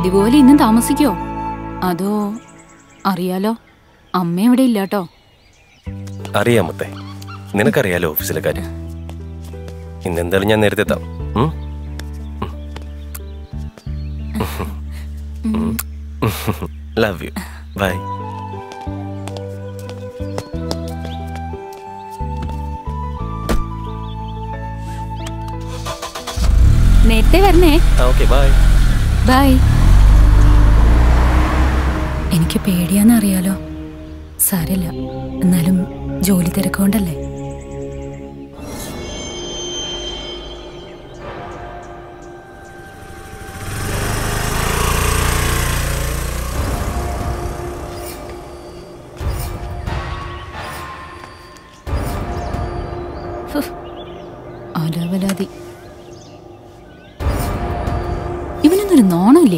പതി പോലെ ഇന്നും താമസിക്കോ? അതോ അറിയാലോ, അമ്മ ഇവിടെ ഇല്ലാട്ടോ. അറിയാം മുത്തേ, നിനക്കറിയാലോ ഓഫീസിലെ കാര്യം. ഇന്നെന്തായാലും ഞാൻ നേരത്തെ എത്താം. Love you. ബൈ. നേരത്തെ വരണേ. Okay, bye. ബൈ. എനിക്ക് പേടിയാന്ന് അറിയാലോ. സാരമില്ല, എന്നാലും ജോലി തിരക്കൊണ്ടല്ലേ. അലവലാതി. ഇവനൊന്നൊരു നാണമില്ലേ?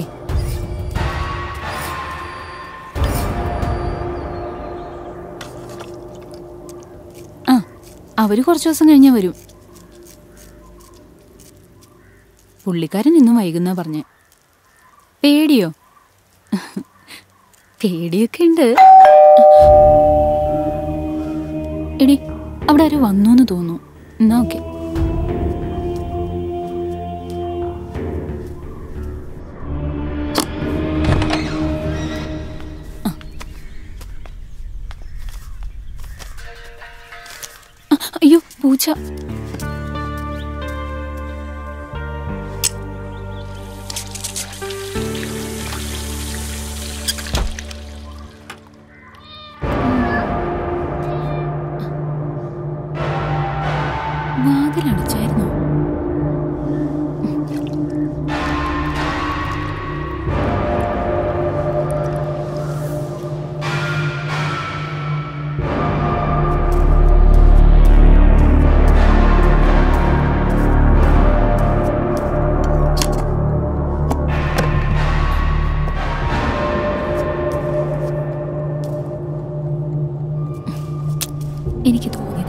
അവര് കുറച്ചു ദിവസം കഴിഞ്ഞാ വരും. പുള്ളിക്കാരൻ ഇന്നും വൈകുന്നാ പറഞ്ഞേ. പേടിയോ? പേടിയൊക്കെ ഉണ്ട്. എടി, അവിടെ ആരോ വന്നു തോന്നുന്നു. എന്നാ ഓക്കെ. അയ്യോ, പൂച്ച. വാതിലടച്ചായിരുന്നോ? എനിക്ക് തോന്നിയതാ.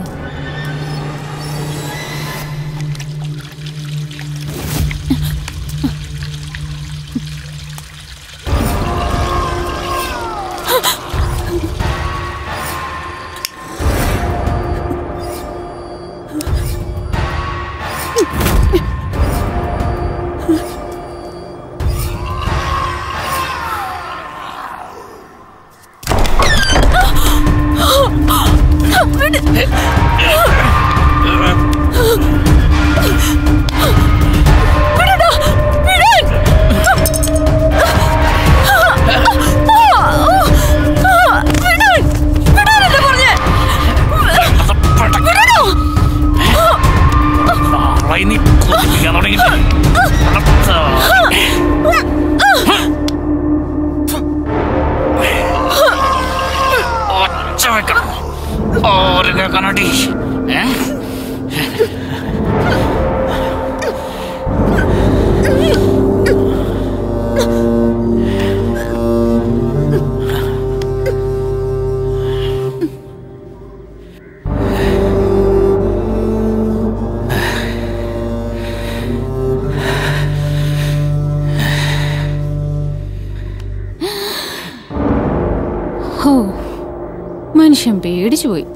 മനുഷ്യൻ പേടിച്ചു പോയി.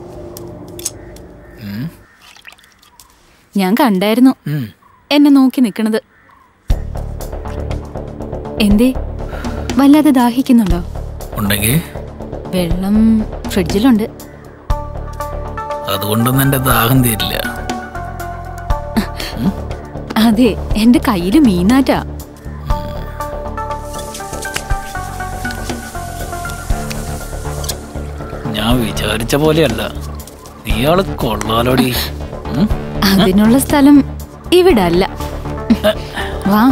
ഞാൻ കണ്ടായിരുന്നു എന്നെ നോക്കി നിക്കണത്. എന്തേ, വല്ലാതെ ദാഹിക്കുന്നുണ്ടോ? വെള്ളം ഫ്രിഡ്ജിലുണ്ട്. അതുകൊണ്ടൊന്നും എന്റെ ദാഹം തീരില്ല. അതെ, എന്റെ കയ്യില് മീനാറ്റാ. ഞാൻ വിചാരിച്ച പോലെയല്ല, നീയാള് കൊള്ളാലോടി. അതിനുള്ള സ്ഥലം ഇവിടെ അല്ല. വാ.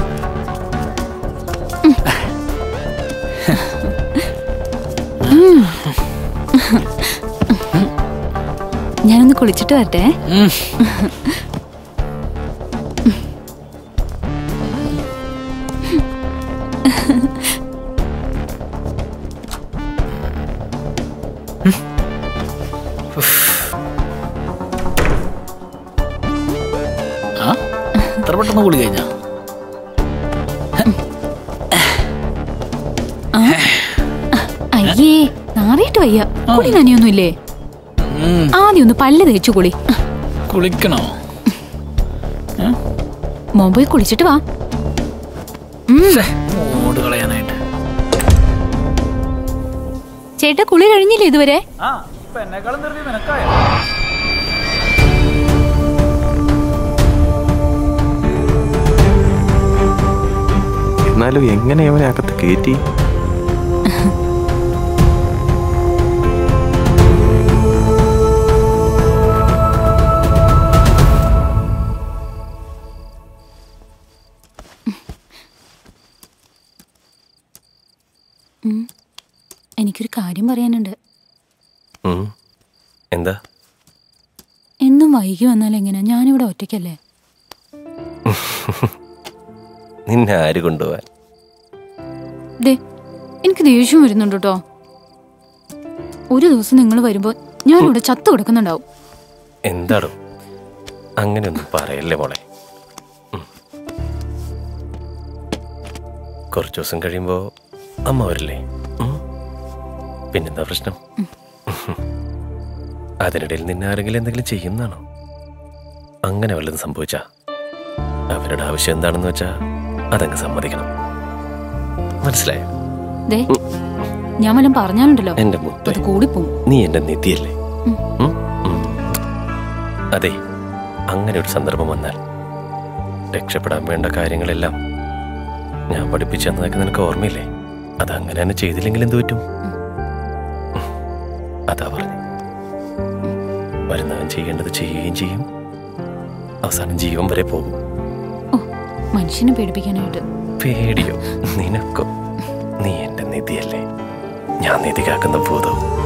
ഞാനൊന്ന് കുളിച്ചിട്ട് വരട്ടെ. എത്ര പെട്ടെന്ന് കുളി കഴിഞ്ഞ? അയ്യേ നാറിയിട്ട് വയ്യ. കുളി നനിയൊന്നുമില്ലേ? ആദ്യം ഒന്ന് പല്ല് തേച്ചു കുളി. കുളിക്കണോ? മോൻ പോയി കുളിച്ചിട്ട് വാ. മൂട് കളയാനായിട്ട്. ചേട്ടാ കുളി കഴിഞ്ഞില്ലേ ഇതുവരെ? എന്നാലും എങ്ങനെ അവനെ അകത്ത് കയറ്റി? എനിക്കൊരു കാര്യം പറയാനുണ്ട്. എന്താ? എന്നും വൈകി വന്നാൽ എങ്ങനെയാ? ഞാനിവിടെ ഒറ്റയ്ക്കല്ലേ. നിന്നെ ആര് കൊണ്ടുപോവാൻ? എനിക്ക് ദേഷ്യം വരുന്നുണ്ട് കേട്ടോ. ഒരു ദിവസം നിങ്ങൾ വരുമ്പോ ഞാനിവിടെ ചത്തു കിടക്കുന്നുണ്ടാവും. എന്താടോ അങ്ങനെയൊന്നും പറയല്ലേ മോളെ. കുറച്ചു ദിവസം കഴിയുമ്പോ അമ്മ വരില്ലേ? പിന്നെന്താ പ്രശ്നം? അതിനിടയിൽ നിന്നെ ആരെങ്കിലും എന്തെങ്കിലും ചെയ്യുന്നതാണോ? അങ്ങനെ വല്ലതും സംഭവിച്ചാ അവരുടെ ആവശ്യം എന്താണെന്ന് വെച്ചാ അതങ്ങ് സമ്മതിക്കണം. മനസ്സിലായോ? ഞാൻ വല്ലതും പറഞ്ഞാലുണ്ടല്ലോ എന്റെ മുത്തേ, കൂടിപ്പോവും. നീ എന്റെ നിധിയല്ലേ? അതെ, അങ്ങനെ ഒരു സന്ദർഭം വന്നാൽ രക്ഷപ്പെടാൻ വേണ്ട കാര്യങ്ങളെല്ലാം ഞാൻ പഠിപ്പിച്ചു തന്നതൊക്കെ നിനക്ക് ഓർമ്മയില്ലേ? അതങ്ങനെ തന്നെ ചെയ്തില്ലെങ്കിൽ എന്ത് പറ്റും? അതാ പറഞ്ഞു, വരുന്നവൻ ചെയ്യേണ്ടത് ചെയ്യുകയും ചെയ്യും, അവസാനം ജീവൻ വരെ പോകും. മനുഷ്യനെ പേടിപ്പിക്കാനായിട്ട്. പേടിയോ? നിനക്കോ? നീ എന്റെ നിധിയല്ലേ, ഞാൻ നിധി കാക്കുന്ന ഭൂതവും.